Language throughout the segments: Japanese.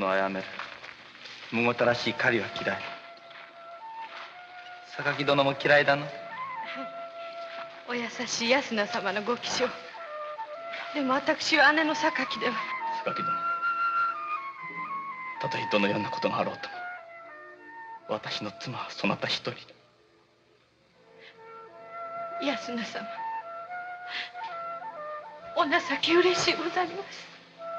の殺めるむごたらしい狩りは嫌い。榊殿も嫌いだの？はい。 お優しい安名様のご起請。でも私は姉の榊では。 榊殿、たとえどのようなことがあろうとも私の妻はそなた一人。 安名様、お情け嬉しいございます。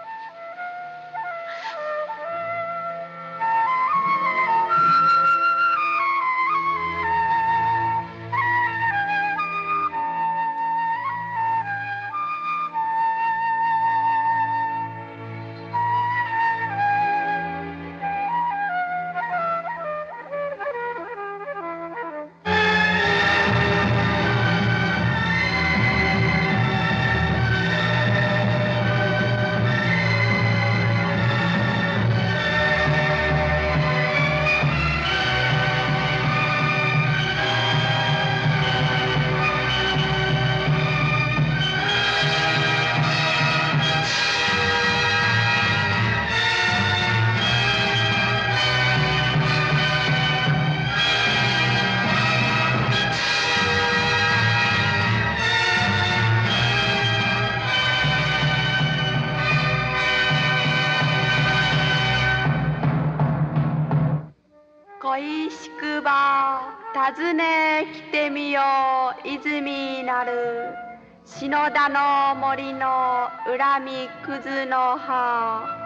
恋しくば訪ね来てみよう泉なる篠田の森の恨みくずの葉。